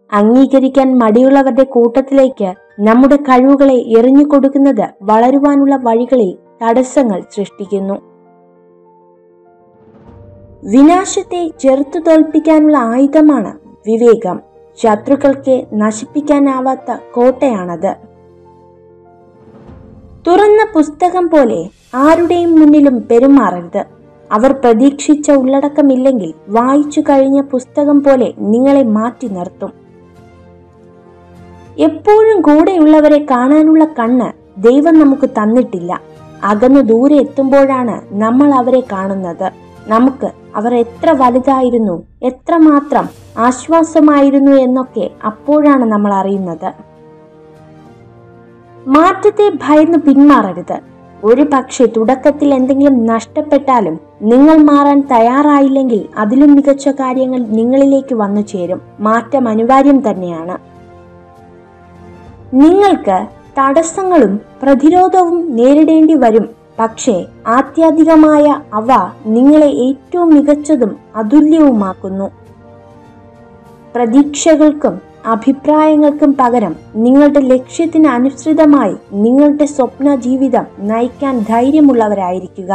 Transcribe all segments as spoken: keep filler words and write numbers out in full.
അംഗീകരിക്കാൻ മടിയുള്ളവരുടെ കൂട്ടത്തിലേക്ക് നമ്മുടെ കഴിവുകളെ എറിഞ്ഞു കൊടുക്കുന്നത് വളരുവാനുള്ള വഴികളിൽ തടസ്സങ്ങൾ സൃഷ്ടിക്കുന്നു. വിനാശത്തെ ചെറുത്തു തോൽപ്പിക്കാനുള്ള ആയുധമാണ് വിവേകം. ശത്രുക്കൾക്ക് നശിപ്പിക്കാനാവാത്ത കോട്ടയാണത്. തുറന്ന പുസ്തകം പോലെ ആരുടെയും മുന്നിലും പെരുമാറരുത്. അവർ പ്രതീക്ഷിച്ച ഉള്ളടക്കമില്ലെങ്കിൽ വായിച്ചു കഴിഞ്ഞ പുസ്തകം പോലെ നിങ്ങളെ മാറ്റി നിർത്തും. എപ്പോഴും കൂടെയുള്ളവരെ കാണാനുള്ള കണ്ണ് ദൈവം നമുക്ക് തന്നിട്ടില്ല. അകന്നു ദൂരെ എത്തുമ്പോഴാണ് നമ്മൾ അവരെ കാണുന്നത്. നമുക്ക് അവർ എത്ര വലുതായിരുന്നു, എത്രമാത്രം ആശ്വാസമായിരുന്നു എന്നൊക്കെ അപ്പോഴാണ് നമ്മൾ അറിയുന്നത്. മാറ്റത്തെ ഭയന്ന് പിന്മാറരുത്. ഒരു പക്ഷേ തുടക്കത്തിൽ എന്തെങ്കിലും നഷ്ടപ്പെട്ടാലും നിങ്ങൾ മാറാൻ തയ്യാറായില്ലെങ്കിൽ അതിലും മികച്ച കാര്യങ്ങൾ നിങ്ങളിലേക്ക് വന്നു ചേരും. മാറ്റം അനിവാര്യം തന്നെയാണ്. നിങ്ങൾക്ക് തടസ്സങ്ങളും പ്രതിരോധവും നേരിടേണ്ടി വരും. പക്ഷേ ആത്യന്തികമായ അവ നിങ്ങളെ ഏറ്റവും മികച്ചതും അതുല്യവുമാക്കുന്നു. പ്രതീക്ഷകൾക്കും അഭിപ്രായങ്ങൾക്കും പകരം നിങ്ങളുടെ ലക്ഷ്യത്തിന് അനുസൃതമായി നിങ്ങളുടെ സ്വപ്ന ജീവിതം നയിക്കാൻ ധൈര്യമുള്ളവരായിരിക്കുക.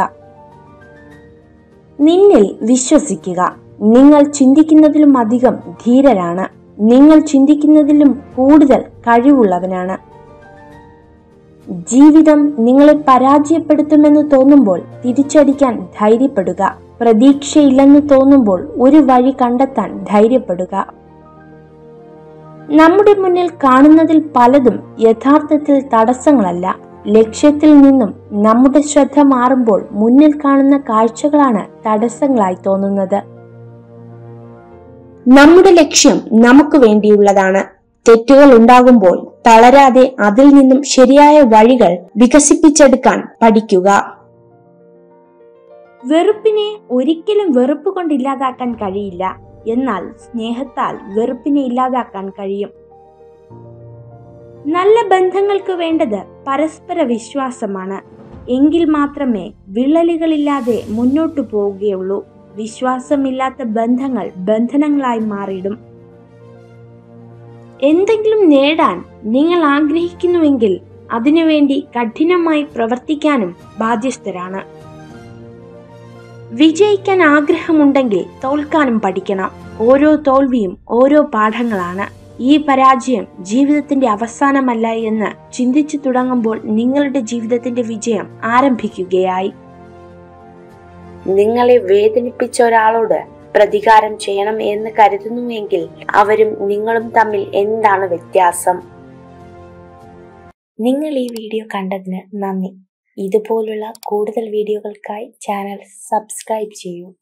നിന്നിൽ വിശ്വസിക്കുക. നിങ്ങൾ ചിന്തിക്കുന്നതിലും അധികം ധീരരാണ്. നിങ്ങൾ ചിന്തിക്കുന്നതിലും കൂടുതൽ കഴിവുള്ളവനാണ്. ജീവിതം നിങ്ങളെ പരാജയപ്പെടുത്തുമെന്ന് തോന്നുമ്പോൾ തിരിച്ചടിക്കാൻ ധൈര്യപ്പെടുക. പ്രതീക്ഷയില്ലെന്ന് തോന്നുമ്പോൾ ഒരു വഴി കണ്ടെത്താൻ ധൈര്യപ്പെടുക. നമ്മുടെ മുന്നിൽ കാണുന്നതിൽ പലതും യഥാർത്ഥത്തിൽ തടസ്സങ്ങളല്ല. ലക്ഷ്യത്തിൽ നിന്നും നമ്മുടെ ശ്രദ്ധ മാറുമ്പോൾ മുന്നിൽ കാണുന്ന കാഴ്ചകളാണ് തടസ്സങ്ങളായി തോന്നുന്നത്. നമ്മുടെ ലക്ഷ്യം നമുക്ക് വേണ്ടിയുള്ളതാണ്. തെറ്റുകൾ ഉണ്ടാകുമ്പോൾ തളരാതെ അതിൽ നിന്നും ശരിയായ വഴികൾ വികസിപ്പിച്ചെടുക്കാൻ പഠിക്കുക. വെറുപ്പിനെ ഒരിക്കലും വെറുപ്പ് കൊണ്ട് ഇല്ലാതാക്കാൻ കഴിയില്ല. എന്നാൽ സ്നേഹത്താൽ വെറുപ്പിനെ ഇല്ലാതാക്കാൻ കഴിയും. നല്ല ബന്ധങ്ങൾക്ക് വേണ്ടത് പരസ്പര വിശ്വാസമാണ്. എങ്കിൽ മാത്രമേ വിള്ളലുകളില്ലാതെ മുന്നോട്ടു പോവുകയുള്ളൂ. വിശ്വാസമില്ലാത്ത ബന്ധങ്ങൾ ബന്ധനങ്ങളായി മാറിയിടും. എന്തെങ്കിലും നേടാൻ നിങ്ങൾ ആഗ്രഹിക്കുന്നുവെങ്കിൽ അതിനുവേണ്ടി കഠിനമായി പ്രവർത്തിക്കാനും ബാധ്യസ്ഥരാണ്. വിജയിക്കാൻ ആഗ്രഹമുണ്ടെങ്കിൽ തോൽക്കാനും പഠിക്കണം. ഓരോ തോൽവിയും ഓരോ പാഠങ്ങളാണ്. ഈ പരാജയം ജീവിതത്തിന്റെ അവസാനമല്ല എന്ന് ചിന്തിച്ചു തുടങ്ങുമ്പോൾ നിങ്ങളുടെ ജീവിതത്തിന്റെ വിജയം ആരംഭിക്കുകയായി. നിങ്ങളെ വേദനിപ്പിച്ച ഒരാളോട് പ്രതികാരം ചെയ്യണം എന്ന് കരുതുന്നുവെങ്കിൽ അവരും നിങ്ങളും തമ്മിൽ എന്താണ് വ്യത്യാസം? നിങ്ങൾ ഈ വീഡിയോ കണ്ടതിന് നന്ദി. ഇതുപോലുള്ള കൂടുതൽ വീഡിയോകൾക്കായി ചാനൽ സബ്സ്ക്രൈബ് ചെയ്യൂ.